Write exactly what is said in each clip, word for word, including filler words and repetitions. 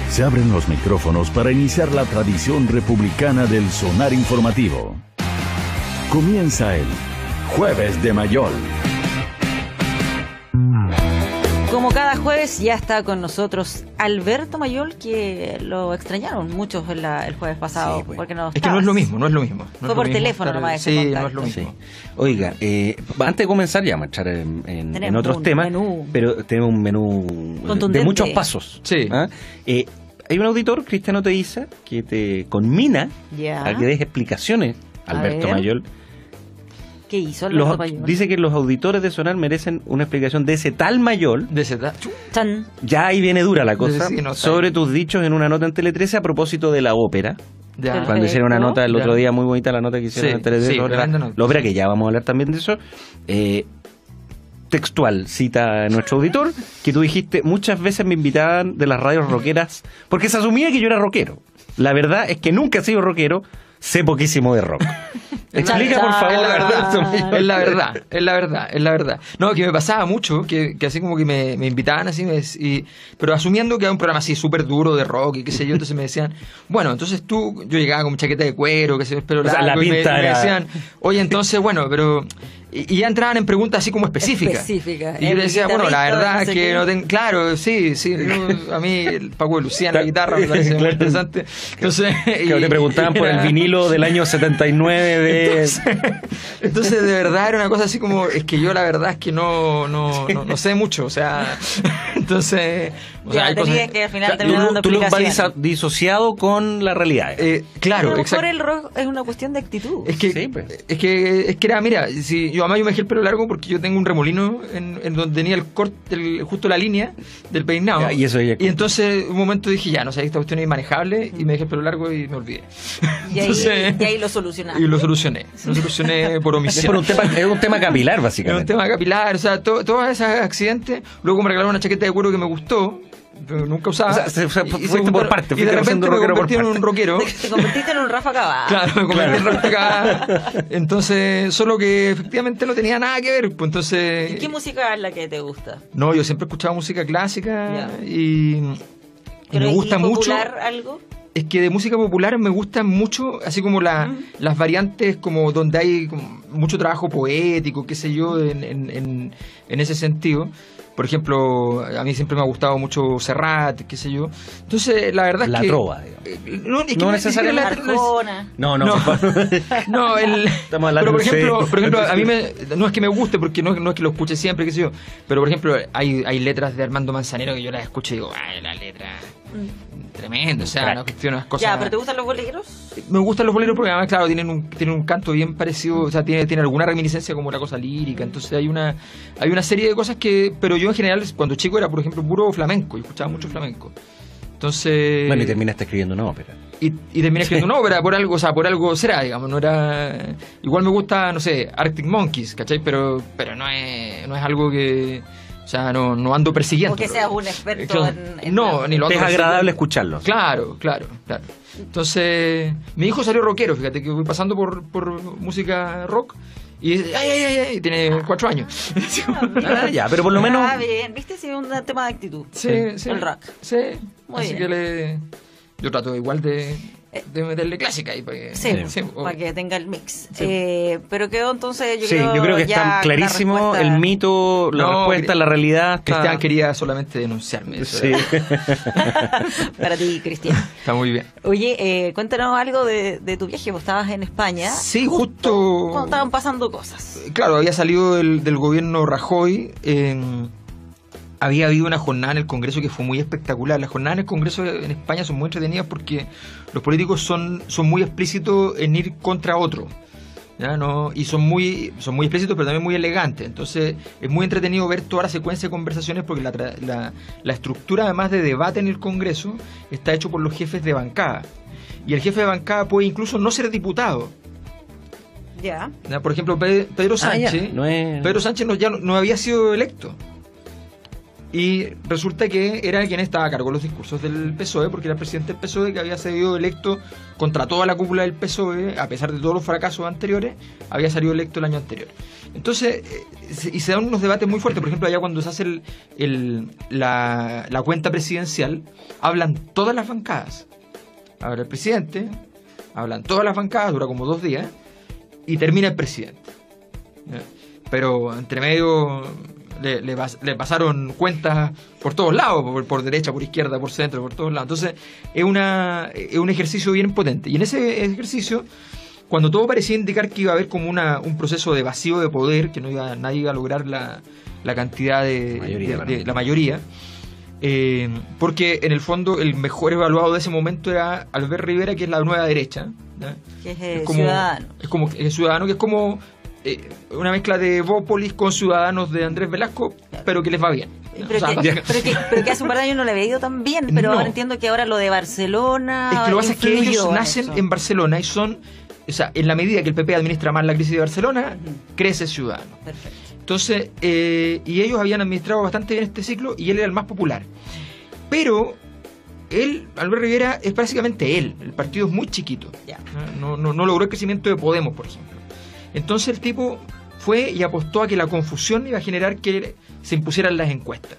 Se abren los micrófonos para iniciar la tradición republicana del sonar informativo. Comienza el Jueves de Mayol. Como cada jueves ya está con nosotros Alberto Mayol, que lo extrañaron muchos en la, el jueves pasado. Sí, pues. Porque no es que no es lo mismo, no es lo mismo. No Fue es por lo teléfono mismo, nomás. Sí, ese no es lo mismo. Sí. Oiga, eh, antes de comenzar ya vamos a entrar en, en, en otros un temas, menú. pero tenemos un menú Contundente. de muchos pasos. Sí. ¿Ah? Eh, hay un auditor, Cristiano Teiza, que te conmina Ya. a que des explicaciones, A Alberto ver. Mayol. ¿Qué hizo Alberto Los- Mayol? dice que los auditores de Sonar merecen una explicación de ese tal Mayol. De esa edad. Chan. Ya ahí viene dura la cosa, Sí, no, está sobre bien. tus dichos en una nota en Tele trece a propósito de la ópera. Ya. Perfecto. Cuando hicieron una nota el otro Ya. día, muy bonita la nota que hicieron Sí, en Tele trece sí, sobre la, tremenda nota. la ópera, que ya vamos a hablar también de eso. Eh, textual, cita a nuestro auditor, que tú dijiste, muchas veces me invitaban de las radios rockeras, porque se asumía que yo era rockero. La verdad es que nunca he sido rockero, sé poquísimo de rock. Explica, por favor, Es la verdad, Alberto Mayol. es la verdad, es la verdad, es la verdad. No, que me pasaba mucho, que, que así como que me, me invitaban así, me, y, pero asumiendo que era un programa así súper duro de rock y qué sé yo, entonces me decían, bueno, entonces tú, yo llegaba con mi chaqueta de cuero, que se me pelo O sea, la largo, y me, pinta y me era- decían, oye, entonces, bueno, pero... Y, y ya entraban en preguntas así como específicas. Específica. Y yo El le decía, bueno, la guitarrista, verdad no es sé que qué. no tengo... Claro, sí, sí, yo- a mí el Paco de Lucía en la guitarra me parece muy Claro. interesante. Entonces... Que y- te preguntaban por el era- vinilo del año setenta y nueve de... Entonces, entonces, de verdad era una cosa así como, es que yo la verdad es que no, no, no, no sé mucho, o sea, entonces, o sea, Ya, hay tenías cosas... que al final Tú, terminar dando tú lo vas explicaciones. disa- disociado con la realidad. Eh, claro, A lo exacto. mejor el rock es una cuestión de actitud. Es que, Sí, pues. es que es que era, mira, si yo además yo me dejé el pelo largo porque yo tengo un remolino en, en donde tenía el corte, el- justo la línea del peinado. Ya, y eso ya- Y entonces un momento dije, ya, no sé, esta cuestión es inmanejable y me dejé el pelo largo y me olvidé. Y ahí, Entonces- y ahí lo solucionaste. Y lo solucioné. Lo solucioné por Es, omisión. por un tema, es un tema capilar, Es un básicamente. tema capilar, o sea, to- todos esos accidentes. Luego me regalaron una chaqueta de cuero que me gustó, pero nunca usaba. O sea, se- se- Y- y fuiste se por juntaron- parte, Y fuiste de repente siendo me rockero por convertí en un parte. rockero. Te convertiste en un Rafa Cavada. Claro, me convertí en rock cagada. Entonces, solo que efectivamente no tenía nada que ver. Pues entonces. ¿Y qué música es la que te gusta? No, yo siempre he escuchado música clásica Ya. y, y Pero me ¿y gusta mucho. popular algo? Es que de música popular me gustan mucho, así como la, Mm. las variantes, como donde hay como mucho trabajo poético, qué sé yo, en, en, en, en ese sentido. Por ejemplo, a mí siempre me ha gustado mucho Serrat, qué sé yo. Entonces, la verdad La es que... trova, digamos. Eh, No, es que No no es necesariamente. la- no es- Arjona. No, no. No. No, el, Estamos hablando pero por en ejemplo, serio. por ejemplo, a mí me, no es que me guste porque no, no es que lo escuche siempre, qué sé yo, pero por ejemplo, hay, hay letras de Armando Manzanero que yo las escucho y digo, ay, la letra tremenda, o sea, Crack. no cuestiona las cosas. Ya, ¿pero te gustan los boleros? Me gustan los boleros porque además, claro, tienen un, tienen un canto bien parecido, o sea, tiene, tiene alguna reminiscencia como la cosa lírica, entonces hay una, hay una serie de cosas que, pero yo en general, cuando chico era, por ejemplo, puro flamenco, y escuchaba mucho flamenco. Entonces... Bueno, y terminaste escribiendo una ópera. y, y terminé escribiendo una ópera por algo, o sea, por algo será, digamos, no era... Igual me gusta, no sé, Arctic Monkeys, ¿cachai? Pero, pero no es, no es algo que... O sea, no, no ando persiguiendo. O que seas un experto Claro. en- en No, la- ni lo Es ando agradable persiguiendo. escucharlo. Claro, claro, claro. Entonces, mi hijo salió rockero, fíjate que voy pasando por, por música rock y ay, ay, ay, ay, tiene cuatro años. Ah, ya, pero por lo menos... Ah, bien. ¿Viste? Sí, un tema de actitud. Sí, sí. El rock. Sí. Muy Así bien. que le... Yo trato igual de, de meterle clásica ahí para que... Sí, sí, para o- que tenga el mix. Sí. Eh, pero quedó entonces, yo Sí, creo, yo creo que ya está la clarísimo respuesta- el mito, la No, respuesta, Cri- la realidad. Está... Cristian quería solamente denunciarme. Eso Sí. era. Para ti, Cristian. Está muy bien. Oye, eh, cuéntanos algo de, de tu viaje. Vos estabas en España. Sí, justo- Cuando estaban pasando cosas. Claro, había salido del, del gobierno Rajoy. eh, había habido una jornada en el Congreso que fue muy espectacular. Las jornadas en el Congreso en España son muy entretenidas porque los políticos son, son muy explícitos en ir contra otro. ¿Ya? No, y son muy, son muy explícitos, pero también muy elegantes. Entonces, es muy entretenido ver toda la secuencia de conversaciones porque la, tra- la, la estructura, además de debate en el Congreso, está hecho por los jefes de bancada. Y el jefe de bancada puede incluso no ser diputado. Ya. ¿Ya? Por ejemplo, Pe- Pedro Ah, ya, Sánchez, no es- Pedro Sánchez no, ya no, no había sido electo. Y resulta que era quien estaba a cargo de los discursos del P S O E, porque era el presidente del P S O E que había sido electo contra toda la cúpula del P S O E, a pesar de todos los fracasos anteriores, había salido electo el año anterior. Entonces, eh, y se dan unos debates muy fuertes. Por ejemplo, allá cuando se hace el, el, la, la cuenta presidencial, hablan todas las bancadas. Habla el presidente, hablan todas las bancadas, dura como dos días, y termina el presidente. ¿Ya? Pero entre medio le, le, le pasaron cuentas por todos lados, por, por derecha, por izquierda, por centro, por todos lados. Entonces es, una, es un ejercicio bien potente. Y en ese ejercicio, cuando todo parecía indicar que iba a haber como una, un proceso de vacío de poder, que no iba, nadie iba a lograr la, la cantidad de, mayoría, de, de, de la mayoría, eh, porque en el fondo el mejor evaluado de ese momento era Albert Rivera, que es la nueva derecha, ¿ya? Que es, eh, es como, Ciudadano. Es como es Ciudadano, que es como eh, una mezcla de Bópolis con Ciudadanos de Andrés Velasco, claro, pero que les va bien. Pero, o sea, que, pero, que, pero que hace un par de años no le había ido tan bien, pero no. Ahora entiendo que ahora lo de Barcelona. Es que lo que pasa es que ellos en nacen eso. en Barcelona y son, o sea, en la medida que el P P administra más la crisis de Barcelona, uh-huh, crece Ciudadanos. Perfecto. Entonces, eh, y ellos habían administrado bastante bien este ciclo y él era el más popular. Pero él, Albert Rivera, es básicamente él. El partido es muy chiquito. Ya. No, no, no logró el crecimiento de Podemos, por ejemplo. Entonces el tipo fue y apostó a que la confusión iba a generar que se impusieran las encuestas.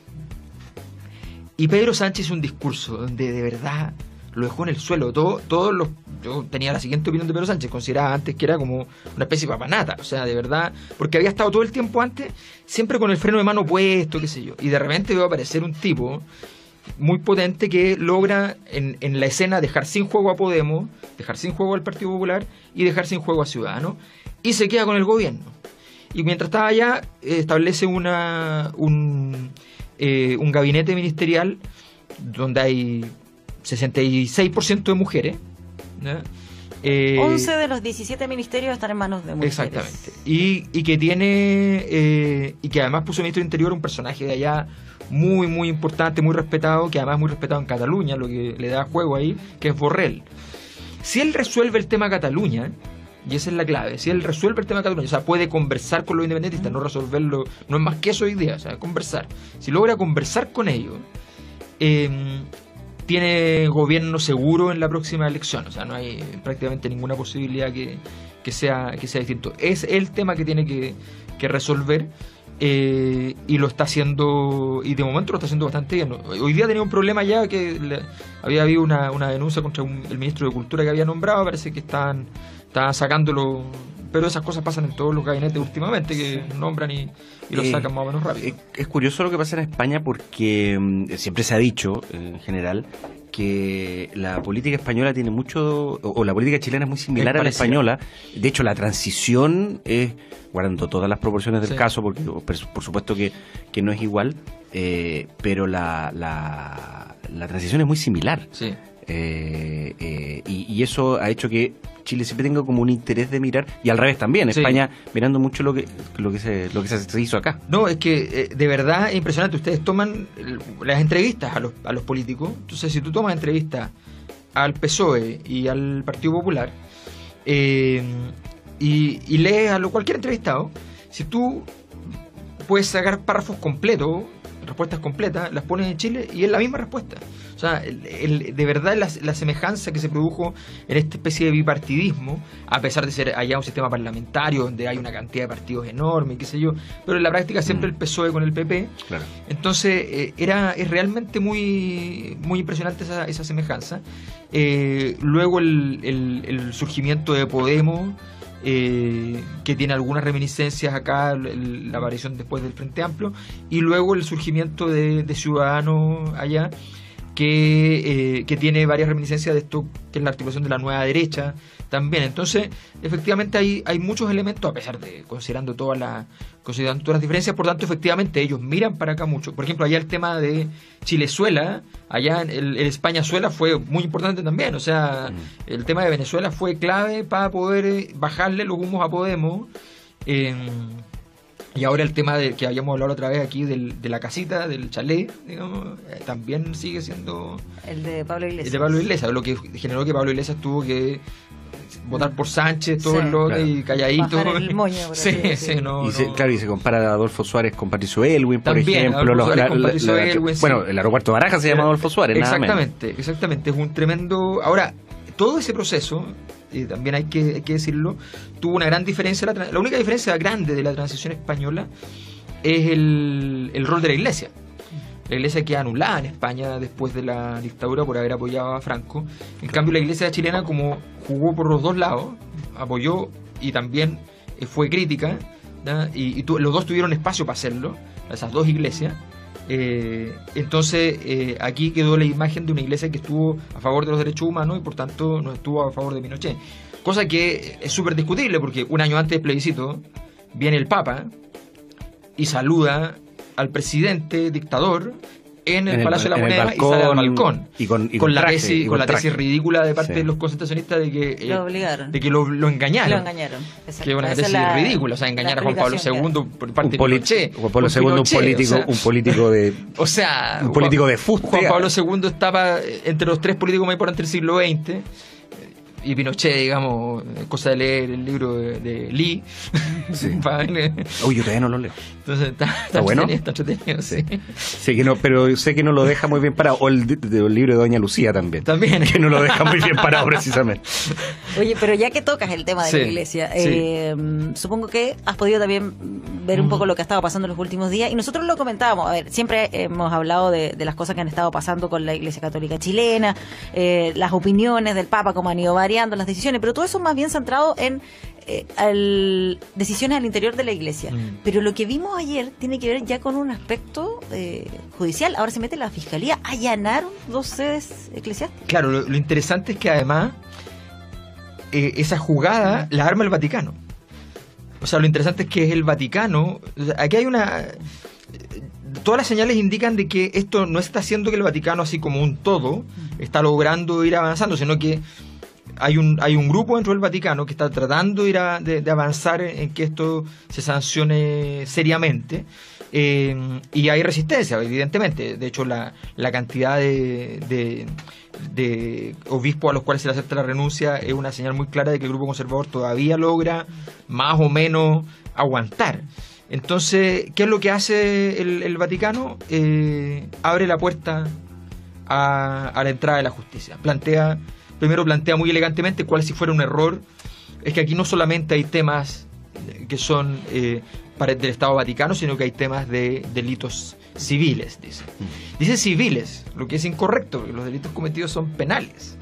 Y Pedro Sánchez hizo un discurso donde de verdad lo dejó en el suelo. Todo, todos los, yo tenía la siguiente opinión de Pedro Sánchez, consideraba antes que era como una especie de papanata, o sea, de verdad, porque había estado todo el tiempo antes siempre con el freno de mano puesto, qué sé yo, y de repente veo aparecer un tipo muy potente que logra en, en la escena dejar sin juego a Podemos, dejar sin juego al Partido Popular y dejar sin juego a Ciudadanos, y se queda con el gobierno. Y mientras estaba allá, eh, establece una un, eh, un gabinete ministerial donde hay sesenta y seis por ciento de mujeres, ¿no? Eh, once de los diecisiete ministerios están en manos de mujeres. Exactamente. Y, y que tiene eh, y que además puso ministro de Interior un personaje de allá muy, muy importante, muy respetado, que además es muy respetado en Cataluña, lo que le da juego ahí, que es Borrell. Si él resuelve el tema Cataluña, y esa es la clave, si él resuelve el tema Cataluña, o sea, puede conversar con los independentistas, no resolverlo, no es más que eso hoy día, o sea, conversar. Si logra conversar con ellos, eh, tiene gobierno seguro en la próxima elección, o sea, no hay prácticamente ninguna posibilidad que, que, sea, que sea distinto. Es el tema que tiene que, que resolver. Eh, y lo está haciendo, y de momento lo está haciendo bastante bien. Hoy día tenía un problema ya que le, había habido una, una denuncia contra un, el ministro de Cultura que había nombrado, parece que estaban, estaban sacándolo, pero esas cosas pasan en todos los gabinetes últimamente, que nombran y, y lo sacan eh, más o menos rápido. Es, es curioso lo que pasa en España porque um, siempre se ha dicho, en general, que la política española tiene mucho, o, o la política chilena es muy similar a la española. De hecho, la transición es, guardando todas las proporciones del sí. caso, porque por supuesto que, que no es igual, eh, pero la, la, la transición es muy similar. Sí. Eh, eh, y, y eso ha hecho que Chile siempre tenga como un interés de mirar, y al revés también, sí. España mirando mucho lo que lo que se lo que se hizo acá. No, es que eh, de verdad es impresionante. Ustedes toman las entrevistas a los, a los políticos. Entonces, si tú tomas entrevistas al P S O E y al Partido Popular eh, y, y lees a lo, cualquier entrevistado, si tú puedes sacar párrafos completos, respuestas completas, las pones en Chile y es la misma respuesta. O sea, el, el, de verdad la, la semejanza que se produjo en esta especie de bipartidismo, a pesar de ser allá un sistema parlamentario donde hay una cantidad de partidos enorme, qué sé yo, pero en la práctica siempre el P S O E con el P P. Claro. Entonces, eh, era es realmente muy muy impresionante esa, esa semejanza. Eh, luego el, el, el surgimiento de Podemos, Eh, que tiene algunas reminiscencias acá, el, la aparición después del Frente Amplio, y luego el surgimiento de, de Ciudadanos allá, que, eh, que tiene varias reminiscencias de esto, que es la articulación de la nueva derecha también. Entonces, efectivamente hay, hay muchos elementos, a pesar de, considerando todas las considerando todas las diferencias, por tanto, efectivamente, ellos miran para acá mucho. Por ejemplo, allá el tema de Chilezuela, allá el, el Españazuela fue muy importante también, o sea, mm. el tema de Venezuela fue clave para poder bajarle los humos a Podemos. Eh, y ahora el tema de que habíamos hablado otra vez aquí del, de la casita, del chalet, digamos, eh, también sigue siendo el de Pablo Iglesias. El de Pablo Iglesias, lo que generó que Pablo Iglesias tuvo que votar por Sánchez, todo Sí. el lote Claro. y calladito. Bajar el moño, por así sí, decirlo. sí, no, Y se, no. claro, y se compara a Adolfo Suárez con Patricio Elwin, por También, ejemplo. Adolfo los- Suárez con Patricio la- Elwin, sí. Bueno, el aeropuerto de Barajas se llama Adolfo Suárez, nada menos. Exactamente, exactamente. Es un tremendo. Ahora, todo ese proceso, y también hay que, hay que decirlo, tuvo una gran diferencia. La, tra- la única diferencia grande de la transición española es el, el rol de la Iglesia. La Iglesia queda anulada en España después de la dictadura por haber apoyado a Franco. En cambio, la Iglesia chilena, como jugó por los dos lados, apoyó y también eh, fue crítica, ¿ya? y, y tu- los dos tuvieron espacio para hacerlo, esas dos iglesias. Eh, entonces, eh, aquí quedó la imagen de una iglesia que estuvo a favor de los derechos humanos y por tanto no estuvo a favor de Pinochet. Cosa que es súper discutible porque un año antes del plebiscito viene el Papa y saluda al presidente dictador en el En el- Palacio de la en el Moneda y sale al balcón, balcón. y con- y con con la traje, tesis, y con con la tesis traje. ridícula de parte Sí. de los concentracionistas de que, eh, Lo obligaron. de que lo, lo engañaron. Lo engañaron. Exacto. Que es una Esa tesis es la- ridícula, o sea, engañar la a Juan Pablo explicación que segundo por parte Un de poli- Pinochet. Juan Pablo por segundo, un Pinochet, político, o sea, un político de... o sea, Un político Juan- de fuste. Juan Pablo segundo estaba entre los tres políticos más importantes del siglo veinte. Y Pinochet, digamos, cosa de leer el libro de, de Lee. Sí. Pa- Uy, yo todavía no lo leo. Entonces está, ¿Está bueno? entretenido, está entretenido, sí. Sí, que no, pero sé que no lo deja muy bien parado. O el, de- de- el libro de Doña Lucía también. También. Que no lo deja muy bien parado precisamente. Oye, pero ya que tocas el tema de Sí, la iglesia, sí. eh, supongo que has podido también ver un poco lo que ha estado pasando en los últimos días. Y nosotros lo comentábamos. A ver, siempre hemos hablado de, de las cosas que han estado pasando con la iglesia católica chilena, eh, las opiniones del Papa, cómo han ido variando las decisiones, pero todo eso más bien centrado en eh, al- decisiones al interior de la iglesia. Mm. Pero lo que vimos ayer tiene que ver ya con un aspecto eh, judicial. Ahora se mete la fiscalía. Allanaron dos sedes eclesiásticas. Claro, lo, lo interesante es que además eh, esa jugada la arma el Vaticano. O sea, lo interesante es que es el Vaticano. O sea, aquí hay una. Todas las señales indican de que esto no está haciendo que el Vaticano, así como un todo, está logrando ir avanzando, sino que hay un hay un grupo dentro del Vaticano que está tratando de, ir a- de, de avanzar en, en que esto se sancione seriamente. Eh, y hay resistencia, evidentemente. De hecho, la, la cantidad de, de, de obispos a los cuales se le acepta la renuncia es una señal muy clara de que el grupo conservador todavía logra más o menos aguantar. Entonces, ¿qué es lo que hace el, el Vaticano? Eh, abre la puerta a, a la entrada de la justicia. Plantea, primero plantea muy elegantemente cuál si fuera un error. Es que aquí no solamente hay temas que son eh, para, del Estado Vaticano, sino que hay temas de delitos civiles, dice. Dice civiles, lo que es incorrecto, porque los delitos cometidos son penales.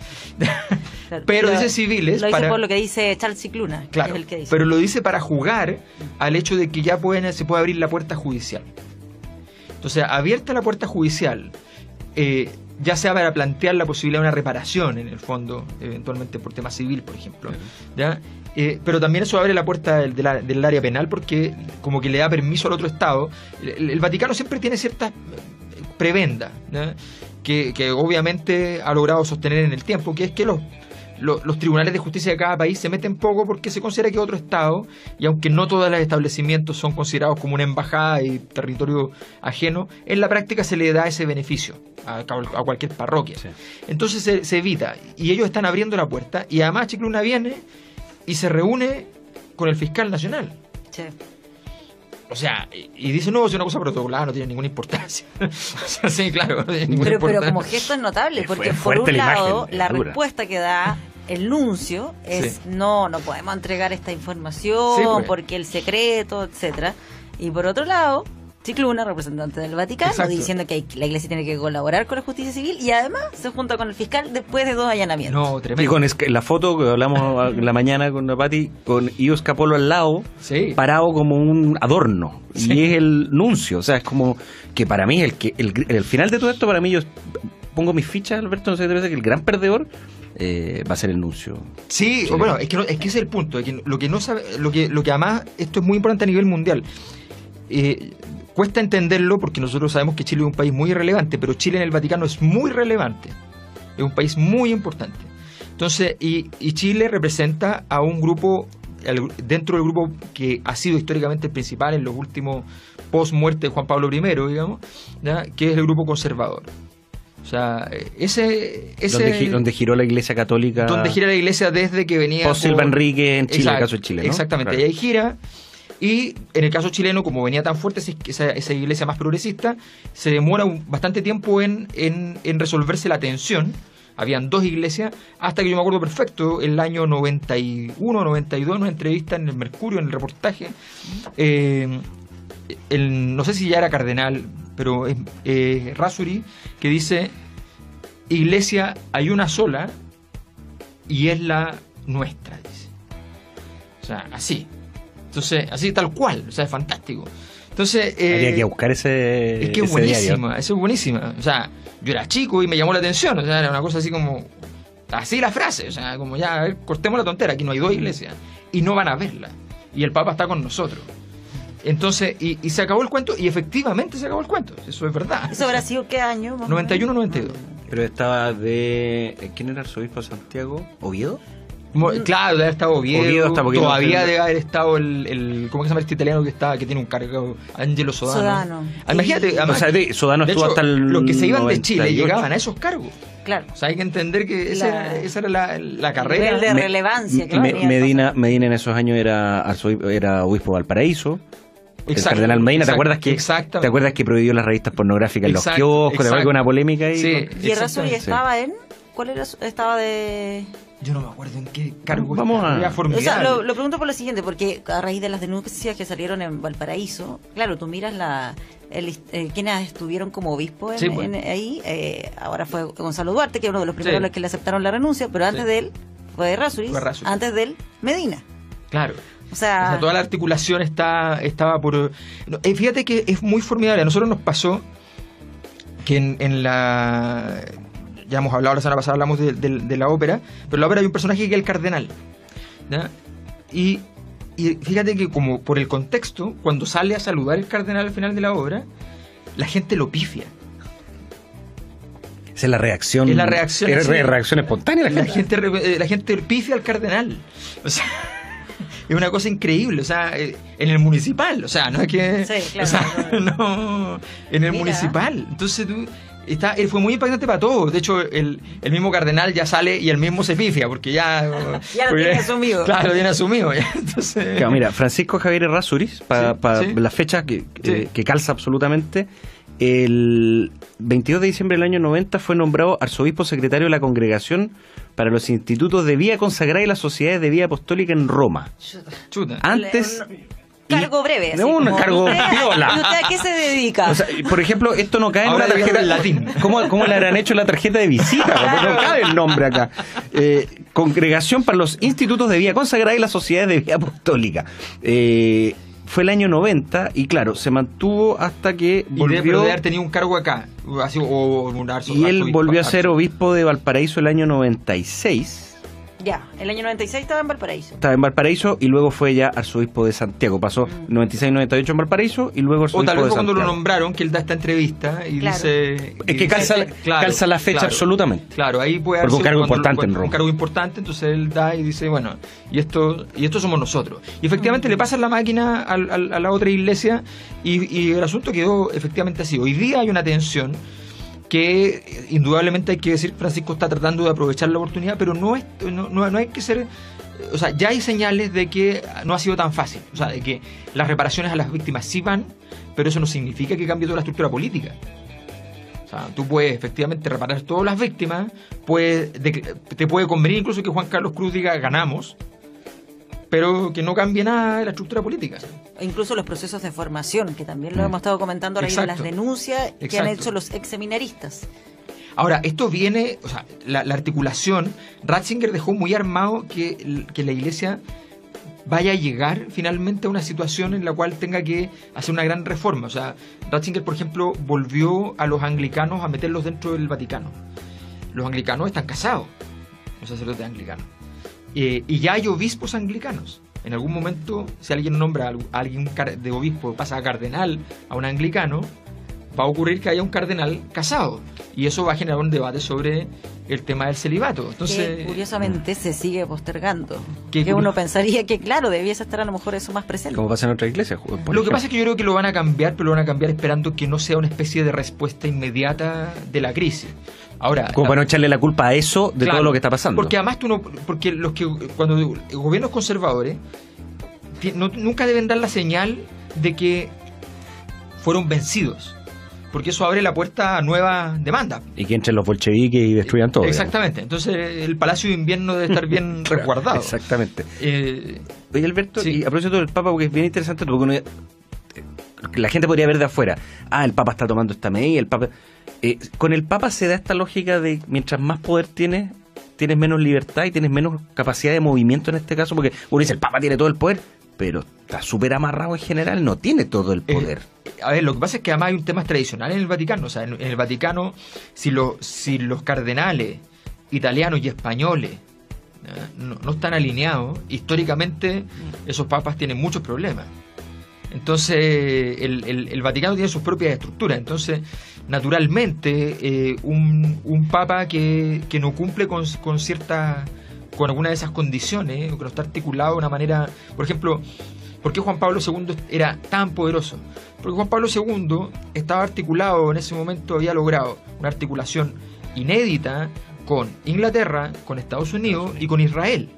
Pero Lo- dice civiles Lo dice para... por lo que dice Charles Cicluna, que Claro, es el que dice. pero lo dice para jugar al hecho de que ya pueden, se puede abrir la puerta judicial. Entonces, abierta la puerta judicial, eh, ya sea para plantear la posibilidad de una reparación, en el fondo, eventualmente por tema civil, por ejemplo, ¿ya? Eh, pero también eso abre la puerta del, de la- del área penal porque como que le da permiso al otro Estado. El, el Vaticano siempre tiene ciertas prebendas, ¿ya? que, que obviamente ha logrado sostener en el tiempo, que es que los lo- los tribunales de justicia de cada país se meten poco porque se considera que es otro Estado, y aunque no todos los establecimientos son considerados como una embajada y territorio ajeno, en la práctica se le da ese beneficio a, a cualquier parroquia. Sí. Entonces se, se evita, y ellos están abriendo la puerta, y además Chicluna viene y se reúne con el fiscal nacional. Sí. O sea, y, y dice, no, es una cosa protocolar, no tiene ninguna importancia. O sea, sí, claro, no tiene ninguna Pero, pero importancia. como gesto es notable, Es porque fu- por fuerte un la lado, imagen, es la dura. respuesta que da el nuncio es Sí. no, no podemos entregar esta información Sí, pues. porque el secreto, etcétera. Y por otro lado, Chicluna, representante del Vaticano, Exacto. diciendo que hay- la iglesia tiene que colaborar con la justicia civil y además se junta con el fiscal después de dos allanamientos. No, Y tremendo. con es- la foto que hablamos en la mañana con la Pati, con Ios Capolo al lado, Sí. parado como un adorno. Sí. Y es el nuncio. O sea, es como que para mí, el que el, el final de todo esto, para mí, yo pongo mis fichas, Alberto, no sé, te parece que el gran perdedor eh, va a ser el nuncio. Sí, Sí. bueno, es que, no- es que ese es el punto. Es que lo que no sabe, lo que, lo que además, esto es muy importante a nivel mundial. Eh, cuesta entenderlo porque nosotros sabemos que Chile es un país muy irrelevante, pero Chile en el Vaticano es muy relevante. Es un país muy importante. Entonces, y, y Chile representa a un grupo, el- dentro del grupo que ha sido históricamente el principal en los últimos post-muerte de Juan Pablo primero, digamos, ¿ya? Que es el grupo conservador. O sea, ese... ese donde, gi- donde giró la Iglesia Católica. Donde gira la Iglesia desde que venía... Post Silva Enrique en Chile, Exacto, el caso de Chile, ¿no? Exactamente, Claro. y ahí gira... Y en el caso chileno, como venía tan fuerte esa, esa iglesia más progresista, se demora un, bastante tiempo en, en, en resolverse la tensión. Habían dos iglesias, hasta que yo me acuerdo perfecto, el año noventa y uno, noventa y dos, en una entrevista en el Mercurio, en el reportaje, eh, el, no sé si ya era cardenal, pero es eh, Errázuriz, que dice, iglesia hay una sola y es la nuestra, dice. O sea, así. Entonces, así tal cual, o sea, es fantástico. Entonces, eh, Habría que buscar ese. es que es ese buenísima, diario. eso es buenísima. O sea, yo era chico y me llamó la atención, o sea, era una cosa así como, así la frase, o sea, como ya, a ver, cortemos la tontera, aquí no hay dos iglesias y no van a verla. Y el Papa está con nosotros. Entonces, y, y se acabó el cuento, y efectivamente se acabó el cuento, eso es verdad. ¿Eso habrá sido qué año? más o noventa y uno, menos? noventa y dos. Pero estaba de. ¿Quién era el arzobispo de Santiago? ¿Oviedo? Mo- Claro, debe haber estado Oviedo, Oviedo está porque todavía no- debe haber estado el, el ¿cómo que se llama este italiano que está que tiene un cargo? Angelo Sodano. Sodano. Ah, imagínate, Sí. además, O sea, de- Sodano de estuvo hecho, hasta el los que se iban de Chile noventa y ocho. llegaban a esos cargos. Claro. O sea, hay que entender que esa, La- era, esa era la, la El carrera. nivel de Me- relevancia que Me- tenía el Medina, Papa. Medina en esos años era, arzobispo- era obispo de Valparaíso. El Exacto, cardenal Medina, ¿te exacto, acuerdas que exactamente. te acuerdas que prohibió las revistas pornográficas en los Exacto, kioscos? ¿Te acuerdas exacto. que una polémica ahí? Sí. ¿Y Errázuriz Exactamente. estaba en? ¿Cuál era? su- Estaba de... Yo no me acuerdo en qué cargo Vamos estaba, a- era O formidable. sea, lo, lo pregunto por lo siguiente, porque a raíz de las denuncias que salieron en Valparaíso, claro, tú miras la el, eh, quienes estuvieron como obispo en, Sí, pues. en- ahí, eh, ahora fue Gonzalo Duarte, que es uno de los primeros Sí. los que le aceptaron la renuncia, pero antes Sí. de él fue Errázuriz, Fue Errázuriz. antes de él Medina. Claro. O sea, O sea, toda la articulación está, estaba por... No, eh, fíjate que es muy formidable. A nosotros nos pasó que en, en la... Ya hemos hablado la semana pasada, hablamos de, de- de la ópera, pero en la ópera hay un personaje que es el cardenal. ¿Ya? Y, y fíjate que como por el contexto, cuando sale a saludar el cardenal al final de la obra, la gente lo pifia. Esa es la reacción. Es la reacción, Es sí. re- reacción espontánea de la La gente. gente, re- eh, la gente pifia al cardenal. O sea, es una cosa increíble. O sea, eh, en el municipal. O sea, no es que. Sí, claro. O sea, no. En el Mira. municipal. Entonces tú. Está, él fue muy impactante para todos. De hecho, el, el mismo cardenal ya sale y él mismo se pifia, porque ya. Ya lo porque- tiene asumido. Claro, lo tiene asumido. Ya. Entonces. Claro, mira, Francisco Javier Errázuriz, para Sí, sí. la fecha que, que, Sí. que calza absolutamente, el veintidós de diciembre del año noventa fue nombrado arzobispo secretario de la Congregación para los Institutos de Vida Consagrada y las Sociedades de Vida Apostólica en Roma. Chuta. Antes... cargo breve. así No, un como, cargo ¿usted- piola. ¿Y usted a qué se dedica? O sea, por ejemplo, esto no cae en Ahora una tarjeta en latín. ¿Cómo, ¿Cómo le habrán hecho la tarjeta de visita? Porque no cabe el nombre acá. Eh, Congregación para los Institutos de Vida Consagrada y las Sociedades de Vida Apostólica. Eh, fue el año noventa y claro, se mantuvo hasta que Y debe, pero volvió... debe haber tenido un cargo acá. Así, o un arzo- Y él arzobispo- volvió a ser arzo- obispo de Valparaíso el año noventa y seis. Ya, el año noventa y seis estaba en Valparaíso. Estaba en Valparaíso y luego fue ya arzobispo de Santiago. Pasó noventa y seis noventa y ocho en Valparaíso y luego O arzobispo tal vez de fue cuando lo Santiago. nombraron, que él da esta entrevista y Claro. dice... Es y que dice- calza, claro, calza la fecha claro. absolutamente. Claro, ahí puede haber Porque un sido cargo cuando- importante cuando- en Roma. Un cargo importante, entonces él da y dice, bueno, y esto y esto somos nosotros. Y efectivamente le pasan la máquina al- al- a la otra iglesia y, y el asunto quedó efectivamente así. Hoy día hay una tensión que eh, indudablemente hay que decir, Francisco está tratando de aprovechar la oportunidad, pero no, es, no, no, no hay que ser... O sea, ya hay señales de que no ha sido tan fácil. O sea, de que las reparaciones a las víctimas sí van, pero eso no significa que cambie toda la estructura política. O sea, tú puedes efectivamente reparar a todas las víctimas, puedes, de- te puede convenir incluso que Juan Carlos Cruz diga ganamos, pero que no cambie nada de la estructura política. E incluso los procesos de formación, que también lo Mm. hemos estado comentando a raíz de las Exacto. denuncias que han Exacto. hecho los ex seminaristas. Ahora, esto viene, o sea, la, la articulación, Ratzinger dejó muy armado que, que la iglesia vaya a llegar finalmente a una situación en la cual tenga que hacer una gran reforma. O sea, Ratzinger, por ejemplo, volvió a los anglicanos a meterlos dentro del Vaticano. Los anglicanos están casados, los sacerdotes anglicanos. Eh, y ya hay obispos anglicanos. En algún momento, si alguien nombra a alguien car- de obispo, pasa a cardenal a un anglicano, va a ocurrir que haya un cardenal casado. Y eso va a generar un debate sobre el tema del celibato. Entonces, que curiosamente se sigue postergando. Que Que uno pensaría que, claro, debiese estar a lo mejor eso más presente. Como pasa en otras iglesias. por lo que ejemplo. pasa es que yo creo que lo van a cambiar, pero lo van a cambiar esperando que no sea una especie de respuesta inmediata de la crisis. Ahora, Como para no echarle la culpa a eso de claro, todo lo que está pasando. Porque además tú no, porque los que cuando gobiernos conservadores ti- no- nunca deben dar la señal de que fueron vencidos, porque eso abre la puerta a nuevas demandas. Y que entren los bolcheviques y destruyan todo. Exactamente. Entonces el Palacio de Invierno debe estar bien digamos. resguardado. Exactamente. Eh, Oye, Alberto, Sí. y a propósito del Papa, porque es bien interesante, porque uno- la gente podría ver de afuera, ah, el Papa está tomando esta medida, el Papa... Eh, con el Papa se da esta lógica de mientras más poder tienes, tienes menos libertad y tienes menos capacidad de movimiento en este caso, porque uno dice, el Papa tiene todo el poder, pero está súper amarrado en general, no tiene todo el poder. Eh, a ver, lo que pasa es que además hay un tema tradicional en el Vaticano. O sea, en, en el Vaticano, si, lo, si los cardenales italianos y españoles ¿eh? no, no están alineados, históricamente esos papas tienen muchos problemas. Entonces, el, el, el Vaticano tiene sus propias estructuras. Entonces, naturalmente, eh, un, un papa que, que no cumple con, con cierta, con alguna de esas condiciones, o que no está articulado de una manera, por ejemplo, ¿por qué Juan Pablo segundo era tan poderoso? Porque Juan Pablo segundo estaba articulado, en ese momento había logrado una articulación inédita con Inglaterra, con Estados Unidos y con Israel.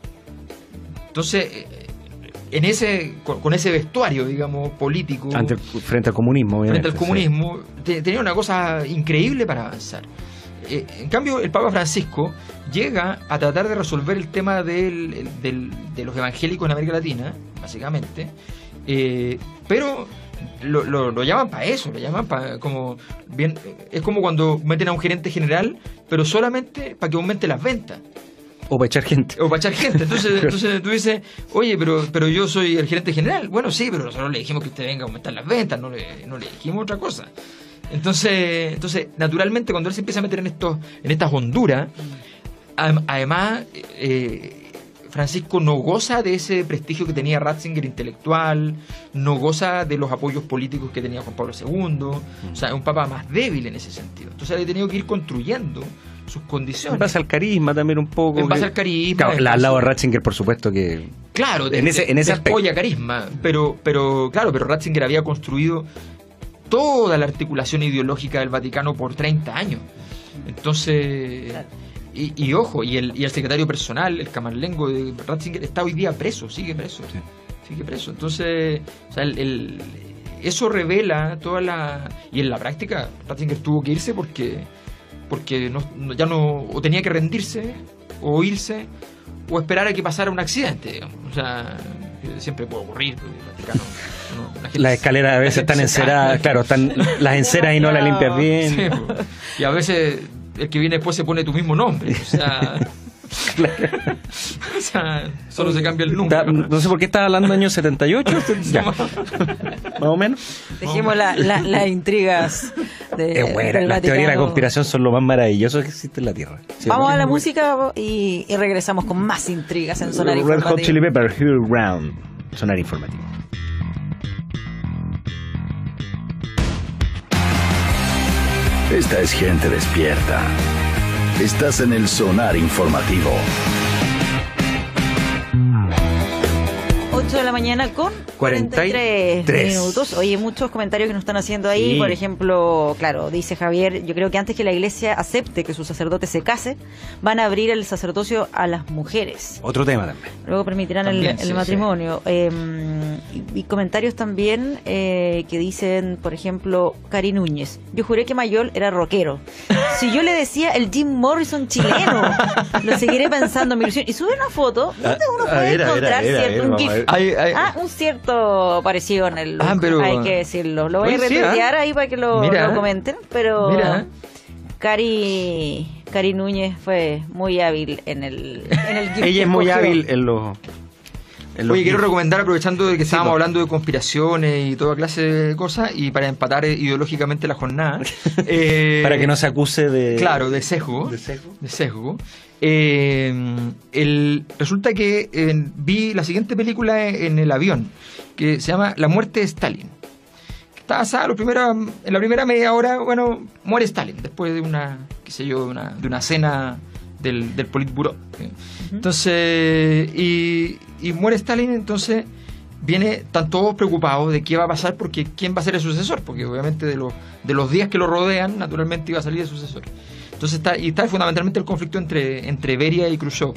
Entonces, en ese, con, con ese vestuario, digamos, político, Ante, frente al comunismo, obviamente. frente al comunismo, te- tenía una cosa increíble para avanzar. Eh, en cambio, el Papa Francisco llega a tratar de resolver el tema del, del- de los evangélicos en América Latina, básicamente, eh, pero lo, lo, lo llaman para eso, lo llaman para como bien, es como cuando meten a un gerente general, pero solamente para que aumente las ventas. O para echar gente. O para echar gente. Entonces, entonces tú dices, oye, pero, pero yo soy el gerente general. Bueno, sí, pero nosotros le dijimos que usted venga a aumentar las ventas, no le, no le dijimos otra cosa. Entonces, entonces, naturalmente, cuando él se empieza a meter en estos, en estas honduras, am- además, eh, Francisco no goza de ese prestigio que tenía Ratzinger intelectual, no goza de los apoyos políticos que tenía Juan Pablo segundo, o sea, es un papa más débil en ese sentido. Entonces, ha tenido que ir construyendo sus condiciones. En base al carisma también un poco. En base que- al carisma, Claro, en la- al base- lado de Ratzinger, por supuesto que... Claro, de, en ese, en ese de aspecto. despolla carisma, pero, pero claro, pero Ratzinger había construido toda la articulación ideológica del Vaticano por treinta años. Entonces, y, y ojo, y el, y el secretario personal, el camarlengo de Ratzinger, está hoy día preso, sigue preso, Sí. sigue preso. Entonces, o sea, el, el- eso revela toda la... Y en la práctica, Ratzinger tuvo que irse porque, porque no, no- ya no, o tenía que rendirse, o irse, o esperar a que pasara un accidente, digamos. O sea, que siempre puede ocurrir, porque el Vaticano... no, la gente- Las escaleras a veces la gente están se enceradas, cae. claro, están las enceras y no las limpias bien. Sí, po. Y a veces el que viene después se pone tu mismo nombre. O sea, o sea solo se cambia el Está- número. no sé por qué estaba hablando año setenta y ocho. Ya. Más o menos. Dejemos la- la- las intrigas de, Es buena. del Las teorías de la Vaticano. conspiración son lo más maravilloso que existe en la Tierra. Sí, Vamos ¿no? a la música y, y regresamos con más intrigas en Sonar Red Hot Informativo. Chili Pepper, Here Round. Sonar informativo. Esta es gente despierta. Estás en el Sonar Informativo. ocho de la mañana con cuarenta y cuarenta y tres tres minutos. Oye, muchos comentarios que nos están haciendo ahí. Sí. Por ejemplo, claro, dice Javier, yo creo que antes que la iglesia acepte que su sacerdote se case, van a abrir el sacerdocio a las mujeres. Otro tema también. Luego permitirán También, el, el sí, matrimonio. Eh, y, y comentarios también eh, que dicen, por ejemplo, Cari Núñez. Yo juré que Mayol era rockero. Si yo le decía el Jim Morrison chileno, lo seguiré pensando en mi ilusión. Y sube una foto donde uno A puede ver, a ver, encontrar a ver, a cierto, ver, un vamos gif. a ver. Hay- hay- Ah, un cierto parecido en el look, Ah, pero- hay que decirlo. Lo voy a Oye, sí, retuitear ¿ah? ahí para que lo, Mira. lo comenten, pero Mira. Cari Cari Núñez fue muy hábil en el, en el gif Ella que es muy escogió. hábil en los. en los Oye, quiero gifs. recomendar, aprovechando de que estábamos po. hablando de conspiraciones y toda clase de cosas, y para empatar eh, ideológicamente la jornada, eh, Para que no se acuse de. claro, de sesgo, De sesgo. de sesgo. Eh, el, resulta que eh, vi la siguiente película en el avión, que se llama La muerte de Stalin. Está basada los primeros, en la primera media hora, bueno, muere Stalin, después de una, qué sé yo, de una, de una cena del, del Politburó. ¿Sí? Entonces, y, y muere Stalin, entonces viene, están todos preocupados de qué va a pasar, porque quién va a ser el sucesor, porque obviamente de los, de los días que lo rodean, naturalmente iba a salir el sucesor. Entonces está, y está fundamentalmente el conflicto entre, entre Beria y Khrushchev.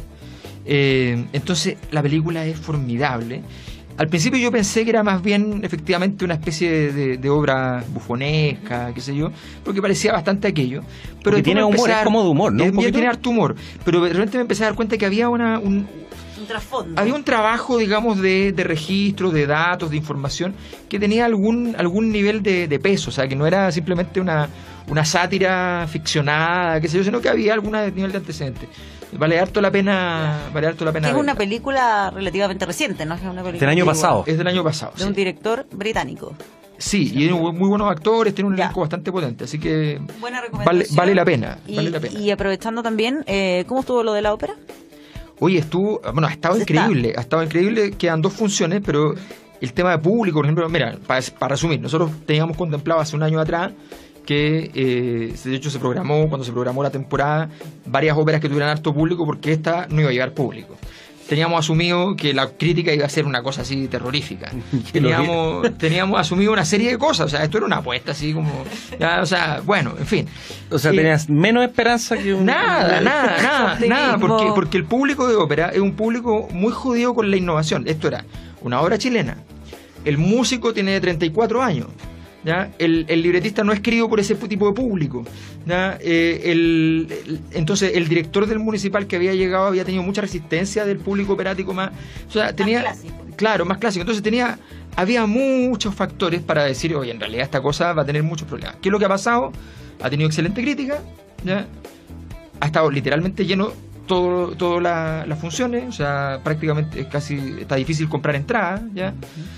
Eh, entonces la película es formidable. Al principio yo pensé que era más bien efectivamente una especie de, de, de obra bufonesca, qué sé yo, porque parecía bastante aquello. Pero porque tiene humor, es como de humor, ¿no? Es, tiene harto humor, pero de repente me empecé a dar cuenta que había una... Un, un trasfondo. Había un trabajo, digamos, de, de registro, de datos, de información, que tenía algún algún nivel de, de peso, o sea, que no era simplemente una, una sátira ficcionada, qué sé yo, sino que había algún nivel de antecedente. Vale harto la pena, vale harto la pena. Que es verla. una película relativamente reciente, ¿no? Es una película del año pasado. Es del año pasado. De sí. un director británico. Sí, y tiene muy buenos actores, tiene un Ya. elenco bastante potente, así que Buena vale, recomendación. vale la pena, Y, vale la pena. y aprovechando también, eh, ¿cómo estuvo lo de la ópera? Oye, estuvo, bueno, ha estado Se increíble, ha estado increíble, quedan dos funciones, pero el tema de público, por ejemplo, mira, para, para resumir, nosotros teníamos contemplado hace un año atrás que eh, de hecho se programó, cuando se programó la temporada, varias óperas que tuvieran harto público, porque esta no iba a llevar público. Teníamos asumido que la crítica iba a ser una cosa así terrorífica. Teníamos, teníamos asumido una serie de cosas, o sea, esto era una apuesta así como, ya, o sea, bueno, en fin. O sea, Y- tenías menos esperanza que un... Nada, nada, nada, Optimismo. nada, porque, porque el público de ópera es un público muy jodido con la innovación. Esto era una obra chilena. El músico tiene treinta y cuatro años. ¿Ya? El, el libretista no es querido por ese tipo de público. ¿Ya? Eh, el, el- entonces, el director del municipal que había llegado había tenido mucha resistencia del público operático más. O sea, tenía. clásico. Claro, más clásico. Entonces, tenía. Había muchos factores para decir, oye, en realidad esta cosa va a tener muchos problemas. ¿Qué es lo que ha pasado? Ha tenido excelente crítica. ¿Ya? Ha estado literalmente lleno todo, todas la- las funciones, o sea, prácticamente es casi está difícil comprar entradas, ¿ya?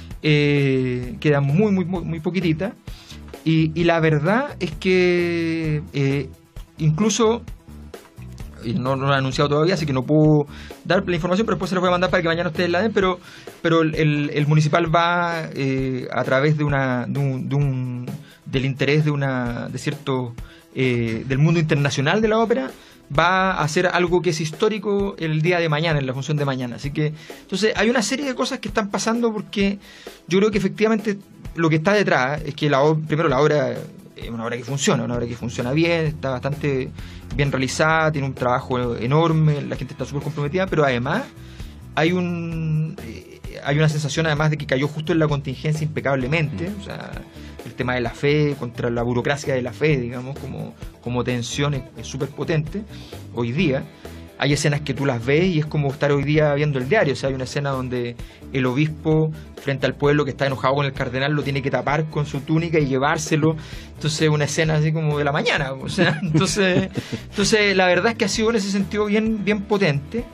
Eh, queda muy, muy, muy, muy poquitita. Y, y la verdad es que eh, incluso, y no, no lo he anunciado todavía, así que no puedo dar la información, pero después se los voy a mandar para que mañana ustedes la den, pero, pero el, el- el municipal va eh, a través de una de un, de un- del interés de una de cierto eh, del mundo internacional de la ópera, va a hacer algo que es histórico el día de mañana, en la función de mañana. Así que, entonces, hay una serie de cosas que están pasando, porque yo creo que efectivamente lo que está detrás es que la ob- primero la obra es una obra que funciona, una obra que funciona bien, está bastante bien realizada, tiene un trabajo enorme, la gente está súper comprometida, pero además hay un eh, hay una sensación además de que cayó justo en la contingencia impecablemente, o sea, el tema de la fe contra la burocracia de la fe, digamos, como, como tensión es es súper potente hoy día. Hay escenas que tú las ves y es como estar hoy día viendo el diario. O sea, hay una escena donde el obispo, frente al pueblo que está enojado con el cardenal, lo tiene que tapar con su túnica y llevárselo. Entonces, una escena así como de la mañana. O sea, entonces, entonces la verdad es que ha sido en ese sentido bien, bien potente.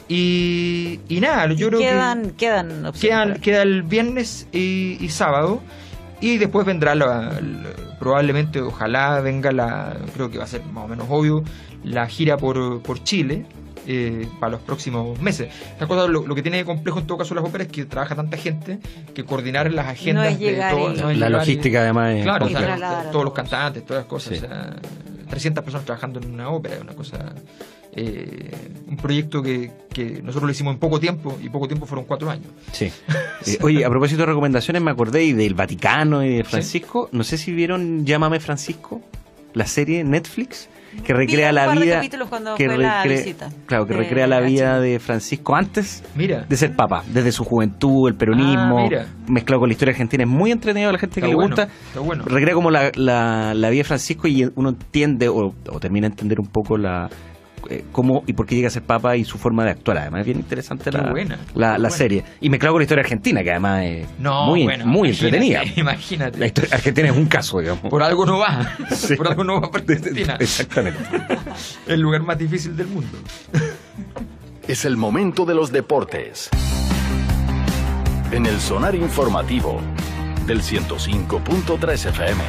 Y, y nada, yo creo quedan, que quedan opciones. quedan, queda el viernes y, y sábado. Y después vendrá la, la- probablemente, ojalá venga la, creo que va a ser más o menos obvio, la gira por, por Chile eh, para los próximos meses. Esta cosa, lo, lo que tiene de complejo en todo caso las óperas es que trabaja tanta gente que coordinar las agendas es llegar de todo, y- no es La llegar y- logística además es Claro, o sea, compleja. trasladar a todos los todos. cantantes, todas las cosas, Sí. o sea, trescientas personas trabajando en una ópera, es una cosa, eh, un proyecto que, que nosotros lo hicimos en poco tiempo, y poco tiempo fueron cuatro años. Sí. Eh, oye, a propósito de recomendaciones, me acordé y del Vaticano y de Francisco. No sé si vieron Llámame Francisco, la serie en Netflix que recrea un la par de vida. capítulos cuando que fue la recre- visita Claro, que de recrea la la vida Chile. de Francisco antes Mira, de ser papa, desde su juventud, el peronismo, Ah, mira. mezclado con la historia argentina. Es muy entretenido a la gente Está que le bueno, gusta. está bueno. Recrea como la, la, la vida de Francisco y uno entiende o, o termina de entender un poco la eh, cómo y por qué llega a ser papa y su forma de actuar. Además es bien interesante Qué la, buena, la, qué la buena. serie. Y mezclado con la historia argentina, que además es no, muy, bueno, muy imagínate, entretenida. Imagínate. La historia argentina es un caso, digamos. Por algo no va. Sí. Por algo no va para Argentina. Exactamente. El lugar más difícil del mundo. Es el momento de los deportes. En el Sonar Informativo del ciento cinco punto tres F M.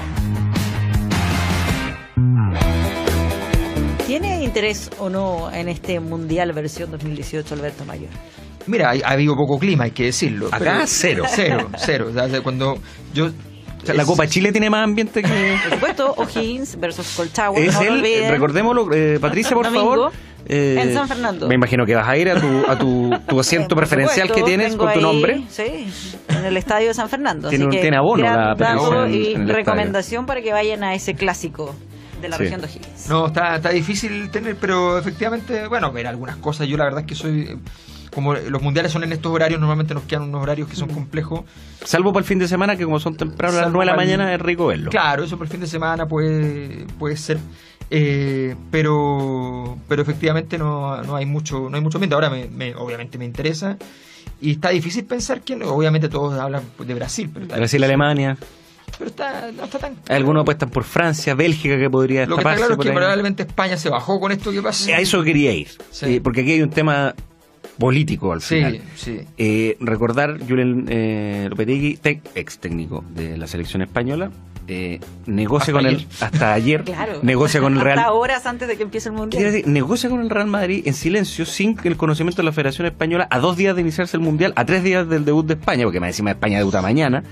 ¿Tiene interés o no en este Mundial versión dos mil dieciocho Alberto Mayor? Mira, ha, ha habido poco clima, hay que decirlo. Acá pero- cero. Cero, cero. O sea, cuando yo O sea, la Copa Chile tiene más ambiente que... Por supuesto, O'Higgins versus Colchagua. Es no lo él, olviden. recordémoslo, eh, Patricia, por Domingo, favor. Eh, en San Fernando. Me imagino que vas a ir a tu, a tu, tu asiento Eh, por preferencial supuesto, que tienes tengo con tu ahí, nombre. Sí, en el estadio de San Fernando. Tiene Así un- que tiene abono gran la dato Patricia en- y en el recomendación para que vayan a ese clásico de la Sí. región de O'Higgins. No, está, está difícil tener, pero efectivamente, bueno, ver algunas cosas. Yo la verdad es que soy... Como los mundiales son en estos horarios, normalmente nos quedan unos horarios que son complejos. Salvo para el fin de semana, que como son temprano a las Salvo nueve de la para el- mañana, es rico verlo. Claro, eso por el fin de semana puede, puede ser. Eh, pero pero efectivamente no, no hay mucho no hay mucho ambiente. Ahora me, me- obviamente me interesa y está difícil pensar que obviamente todos hablan de Brasil, pero está Brasil, difícil. Alemania. Pero está, no está tan Algunos apuestan por Francia, Bélgica, que podría Lo que está destaparse claro es por que ahí. probablemente España se bajó con esto que pasó. A eso quería ir. Sí. Eh, porque aquí hay un tema político al Sí, final. sí. Eh, recordar, Julen eh, Lopetegui, tec- ex técnico de la selección española, eh, negocia Hasta con ayer. el hasta ayer, Claro. negocia con el Real Hasta horas antes de que empiece el Quiere mundial. decir, negocia con el Real Madrid en silencio, sin el conocimiento de la Federación Española, a dos días de iniciarse el Mundial, a tres días del debut de España, porque más encima España debuta mañana.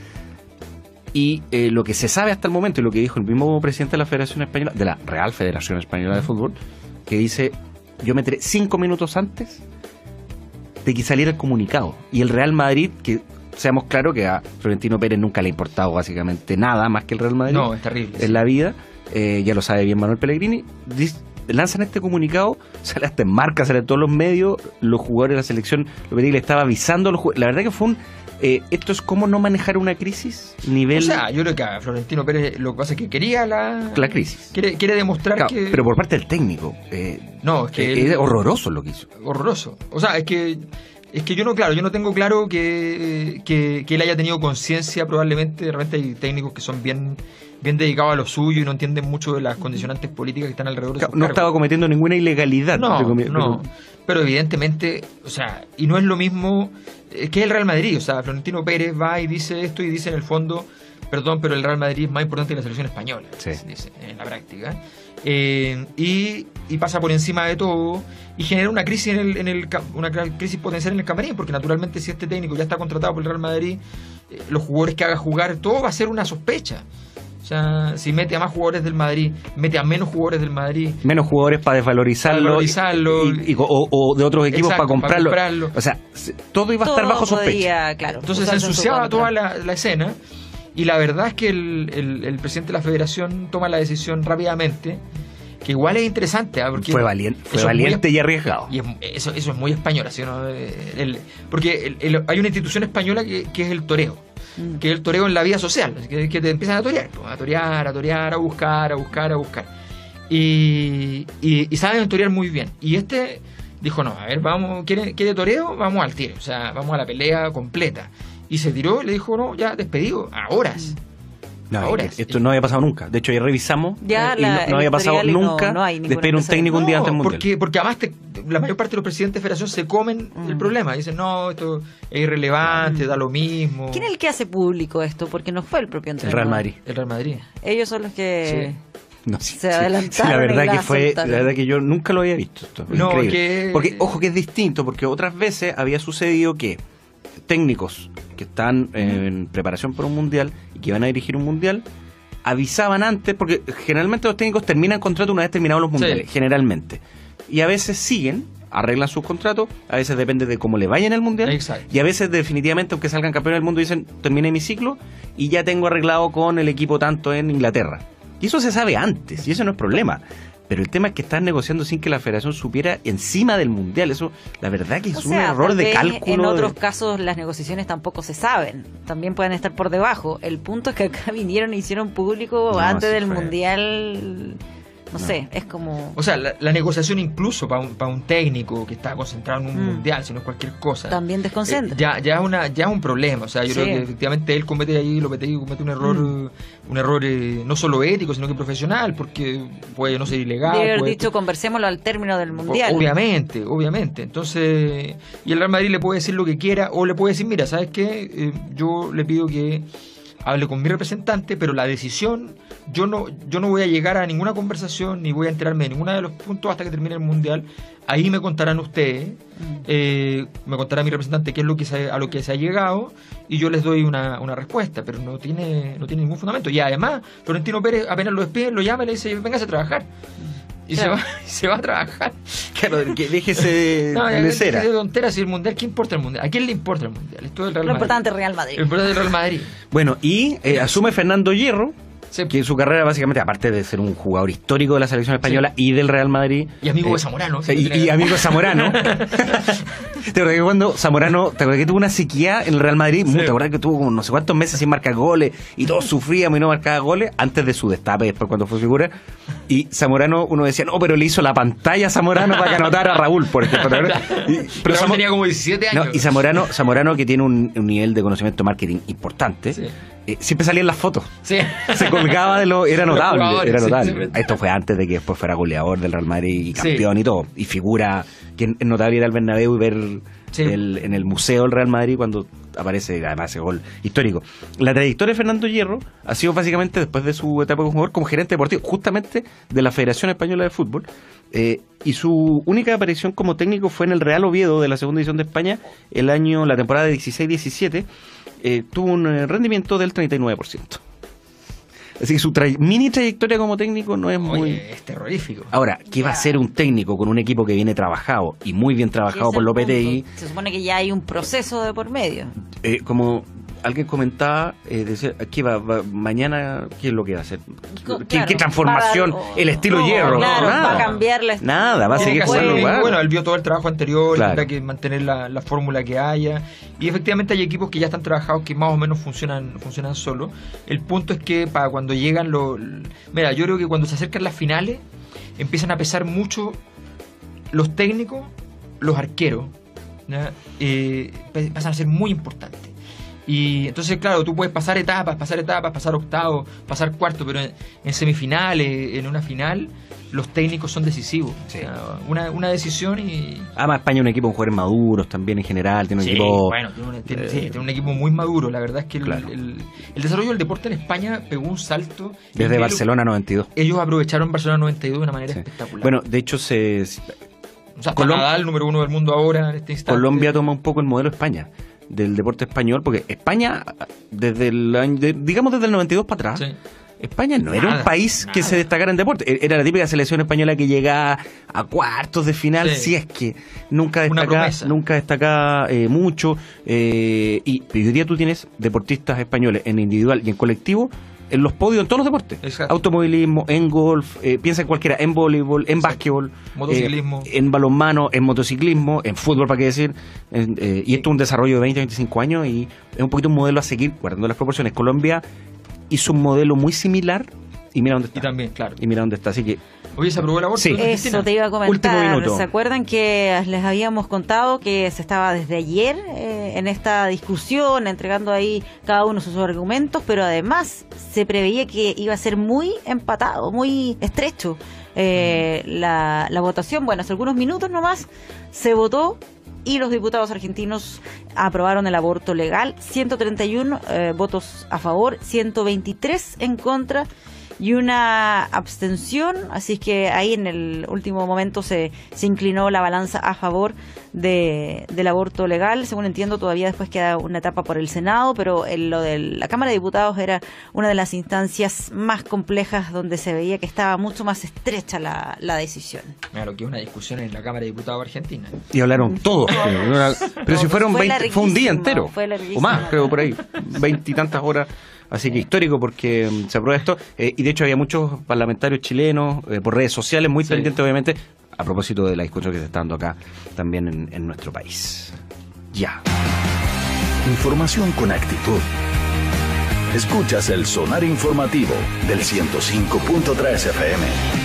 Y eh, lo que se sabe hasta el momento, y lo que dijo el mismo presidente de la Federación Española, de la Real Federación Española de Fútbol, que dice, yo me enteré cinco minutos antes de que saliera el comunicado. Y el Real Madrid, que seamos claros que a Florentino Pérez nunca le ha importado básicamente nada más que el Real Madrid No, es terrible. en sí. la vida, eh, ya lo sabe bien Manuel Pellegrini, dis- lanzan este comunicado, sale hasta en marca, sale en todos los medios, los jugadores de la selección, lo que le estaba avisando a los jugadores. La verdad que fue un... eh, esto es cómo no manejar una crisis, nivel... O sea, yo creo que a Florentino Pérez lo que pasa es que quería la, la crisis. Quiere, quiere demostrar Claro, que... pero por parte del técnico, eh, No, es que... eh, él- es horroroso lo que hizo. horroroso. O sea, es que es que yo no, claro, yo no tengo claro que, que, que él haya tenido conciencia, probablemente, de repente hay técnicos que son bien, bien dedicados a lo suyo y no entienden mucho de las condicionantes políticas que están alrededor de Claro, sus no cargos. estaba cometiendo ninguna ilegalidad. No, entre comillas, no. pero- Pero evidentemente, o sea, y no es lo mismo, es que es el Real Madrid, o sea, Florentino Pérez va y dice esto y dice en el fondo, perdón, pero el Real Madrid es más importante que la selección española, Sí. dice en la práctica. Eh, y, y pasa por encima de todo y genera una crisis en el, en el ca- una cra- crisis potencial en el camarín, porque naturalmente si este técnico ya está contratado por el Real Madrid, eh, los jugadores que haga jugar, todo va a ser una sospecha. O sea, si mete a más jugadores del Madrid, mete a menos jugadores del Madrid, menos jugadores para desvalorizarlo, Para desvalorizarlo. y- y- o, o de otros equipos Exacto, para comprarlo. para comprarlo. O sea, se- todo iba a estar Todo bajo sospecha. podía, claro, entonces se usarse en su ensuciaba contra. toda la, la escena y la verdad es que el, el- el presidente de la federación toma la decisión rápidamente, que igual es interesante, ¿ah? Porque Fue valiente, fue eso es muy valiente es- y arriesgado. y es- eso, eso es muy español, ¿sí, no? Eh, el- porque el- el- hay una institución española que, que es el toreo, Mm. que es el toreo en la vida social, que, que te empiezan a torear, pues, a torear, a torear, a buscar, a buscar, a buscar. Y, y, y saben torear muy bien. Y este dijo, no, a ver, vamos, ¿quiere, quiere toreo? Vamos al tiro, o sea, vamos a la pelea completa. Y se tiró y le dijo, no, ya despedido, a horas. No, Ahora, es que esto no había pasado nunca. De hecho, ya revisamos Ya eh, y la- no, no había el pasado historial y no- nunca no hay ningún despedir un antecedente. técnico un día No, antes del Mundial. porque, porque además te- la mayor parte de los presidentes de federación se comen Mm. el problema. Dicen, no, esto es irrelevante, da lo mismo. ¿Quién es el que hace público esto? Porque no fue el propio El entrenador. Real Madrid. El Real Madrid. Ellos son los que... No, sí, Se sí, adelantaron sí, la y verdad la que fue, soltaron. la verdad que yo nunca lo había visto esto. No, Increíble. que- Porque, ojo que es distinto, porque otras veces había sucedido que técnicos que están en preparación para un mundial y que van a dirigir un mundial avisaban antes, porque generalmente los técnicos terminan contrato una vez terminados los mundiales, Sí. generalmente. Y a veces siguen, arreglan sus contratos, a veces depende de cómo le vaya en el mundial. Exacto. Y a veces definitivamente, aunque salgan campeones del mundo, dicen, terminé mi ciclo y ya tengo arreglado con el equipo tanto en Inglaterra. Y eso se sabe antes, y eso no es problema. Pero el tema es que están negociando sin que la federación supiera encima del mundial. Eso, la verdad que es O un sea, error tal de vez cálculo. En otros de- casos las negociaciones tampoco se saben. También pueden estar por debajo. El punto es que acá vinieron e hicieron público No, antes sí del fue. mundial. No, No. sé, es como... O sea, la, la negociación incluso para un, para un técnico que está concentrado en un Mm. mundial, si no es cualquier cosa. También desconcentra. eh, ya, ya, es una, ya es un problema. O sea, yo Sí. creo que efectivamente él comete ahí, Lopetegui comete un error, Mm. eh, un error eh, no solo ético, sino que profesional, porque puede no ser ilegal. Debe haber puede- dicho, conversémoslo al término del mundial. Obviamente, obviamente. Entonces, y el Real Madrid le puede decir lo que quiera o le puede decir, mira, ¿sabes qué? Eh, yo le pido que hable con mi representante, pero la decisión, yo no, yo no voy a llegar a ninguna conversación ni voy a enterarme de ninguno de los puntos hasta que termine el Mundial. Ahí me contarán ustedes, eh, me contará mi representante qué es lo que se, a lo que se ha llegado y yo les doy una, una respuesta, pero no tiene, no tiene ningún fundamento. Y además, Florentino Pérez apenas lo despide, lo llama y le dice, véngase a trabajar. Y claro. se, va, se va a trabajar. Claro, que déjese no, de cera. De tonteras y el Mundial, ¿qué importa el Mundial? ¿A quién le importa el Mundial? Esto del Real Lo Madrid. importante es Real Madrid. Lo importante es el Real Madrid. Bueno, y eh, asume Fernando Hierro, sí. que su carrera básicamente, aparte de ser un jugador histórico de la selección española sí. y del Real Madrid. Y amigo eh, de Zamorano. Sí, y, y amigo de Zamorano. ¿Te acuerdas que cuando Zamorano, te acuerdas que tuvo una sequía en el Real Madrid? Sí. ¿Te acuerdas que tuvo como no sé cuántos meses sin marcar goles y todos sufríamos y no marcaba goles antes de su destape, después cuando fue figura? Y Zamorano, uno decía, no, pero le hizo la pantalla a Zamorano para que anotara a Raúl, por ejemplo. Y, pero Zamorano tenía como diecisiete años. No, y Zamorano, Zamorano que tiene un, un nivel de conocimiento de marketing importante, sí. eh, siempre salía en las fotos. Sí. Se colgaba de lo... Era notable, era notable. Sí, sí. Esto fue antes de que después fuera goleador del Real Madrid y campeón sí. y todo. Y figura, que es notable ir al Bernabéu y ver sí. el, en el museo del Real Madrid cuando aparece además ese gol histórico. La trayectoria de Fernando Hierro ha sido básicamente después de su etapa como jugador como gerente deportivo, justamente de la Federación Española de Fútbol, eh, y su única aparición como técnico fue en el Real Oviedo de la segunda división de España el año, la temporada de dieciséis diecisiete, eh, tuvo un rendimiento del treinta y nueve por ciento. Así que su tra- mini trayectoria como técnico no es Oye, muy... es terrorífico. Ahora, ¿qué va a ser un técnico con un equipo que viene trabajado y muy bien trabajado por Lopetegui? Se supone que ya hay un proceso de por medio. Eh, como alguien comentaba, eh, decía, ¿qué va, va mañana? ¿Qué es lo que va a hacer? ¿Qué, claro, ¿qué transformación? Para, oh, el estilo no, Hierro. Claro, nada. va a cambiar la Nada, va a seguir jugando igual. Bueno, él vio todo el trabajo anterior, claro. tendrá que mantener la, la fórmula que haya. Y efectivamente hay equipos que ya están trabajados que más o menos funcionan funcionan solos. El punto es que para cuando llegan los... Mira, yo creo que cuando se acercan las finales empiezan a pesar mucho los técnicos, los arqueros, eh, pasan a ser muy importantes. Y entonces, claro, tú puedes pasar etapas, pasar etapas, pasar octavos, pasar cuartos, pero en, en semifinales, en una final, los técnicos son decisivos. Sí. O sea, una, una decisión y... Además, España es un equipo con jugadores maduros también en general, tiene un sí, equipo... bueno, tiene un, tiene, eh, sí, tiene un equipo muy maduro. La verdad es que el, claro. el, el desarrollo del deporte en España pegó un salto. Desde Barcelona noventa y dos. Ellos aprovecharon Barcelona noventa y dos de una manera sí. espectacular. Bueno, de hecho, se... O sea, Colom- Nadal, número uno del mundo ahora en este instante. Colombia toma un poco el modelo España del deporte español, porque España, desde el año, de, digamos desde el noventa y dos para atrás, sí. España no era nada, un país nada. que se destacara en deporte. Era la típica selección española que llegaba a cuartos de final, sí. si es que nunca destacaba, nunca destacaba eh, mucho. Eh, y, y hoy día tú tienes deportistas españoles en individual y en colectivo en los podios en todos los deportes. Exacto. Automovilismo, en golf, eh, piensa en cualquiera, en voleibol, en básquetbol, motociclismo, eh, en balonmano, en motociclismo, en fútbol, para qué decir. En, eh, y esto es un desarrollo de veinte a veinticinco años y es un poquito un modelo a seguir, guardando las proporciones. Colombia hizo un modelo muy similar y mira dónde está. Y también, claro. Y mira dónde está, así que... Oye, ¿se aprobó el aborto? Sí. Eso te iba a comentar. Último minuto. ¿Se acuerdan que les habíamos contado que se estaba desde ayer eh, en esta discusión, entregando ahí cada uno sus argumentos, pero además se preveía que iba a ser muy empatado, muy estrecho eh, la, la votación? Bueno, hace algunos minutos nomás se votó y los diputados argentinos aprobaron el aborto legal. ciento treinta y uno eh, votos a favor, ciento veintitrés en contra y una abstención, así que ahí en el último momento se, se inclinó la balanza a favor de, del aborto legal. Según entiendo, todavía después queda una etapa por el Senado, pero en lo de la Cámara de Diputados era una de las instancias más complejas donde se veía que estaba mucho más estrecha la, la decisión. Claro, que una discusión en la Cámara de Diputados argentina. Y hablaron todos. Pero si fueron veinte, fue un día entero, o más, creo, por ahí, veintitantas horas. Así que histórico porque um, se aprueba esto. Eh, y de hecho había muchos parlamentarios chilenos eh, por redes sociales muy sí. pendientes, obviamente, a propósito de la discusión que se está dando acá también en, en nuestro país. Ya. Información con actitud. Escuchas el Sonar Informativo del ciento cinco punto tres F M.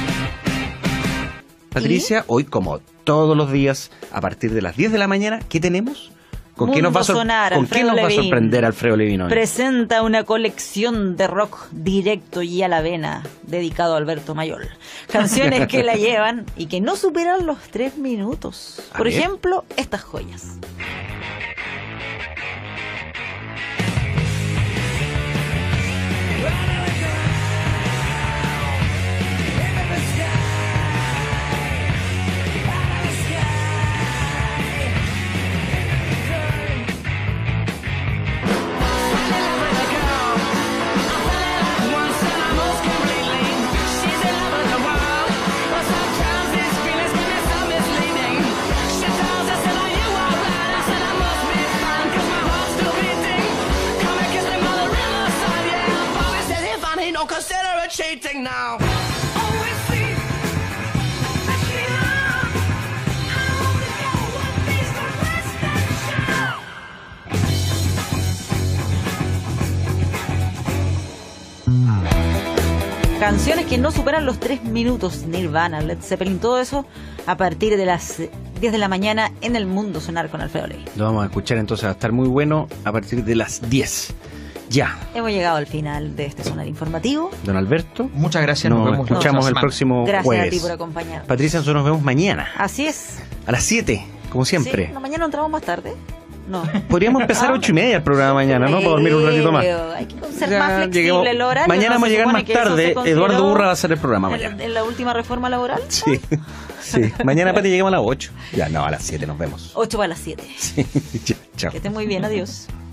Patricia, ¿y? Hoy como todos los días, a partir de las diez de la mañana, ¿qué tenemos? ¿Con qué nos, va, sor- Sonar, ¿con qué nos va a sorprender Alfredo Levin hoy? Presenta una colección de rock directo y a la vena, dedicado a Alberto Mayol. Canciones que la llevan y que no superan los tres minutos. A Por ver. ejemplo, estas joyas. now. Always see that she loved. I only know what these the rest and show. Canciones que no superan los tres minutos. Nirvana, Led Zeppelin, todo eso a partir de las diez de la mañana en El Mundo Sonar con Alfredo Ley. Lo vamos a escuchar entonces, va a estar muy bueno a partir de las diez. Ya. Hemos llegado al final de este Sonar Informativo. Don Alberto. Muchas gracias, nos, Nos vemos escuchamos la el próxima próximo Gracias jueves. a ti por acompañarnos. Patricia, nosotros nos vemos mañana Así es. a las siete, como siempre. Sí, no, mañana entramos más tarde. No. Podríamos empezar a ocho y media el programa mañana, ¿no? Para dormir un ratito más. Pero hay que ser Ya más flexible lleguemos- el horario. Mañana ¿no? vamos a Se llegar supone más que eso tarde. se consideró Eduardo Burra va a hacer el programa en, mañana. en la última reforma laboral. Sí, sí. Mañana, Pati, lleguemos a las ocho. Ya, no, a las siete nos vemos. ocho para las siete. Sí, ya, chao. Que esté muy bien, adiós.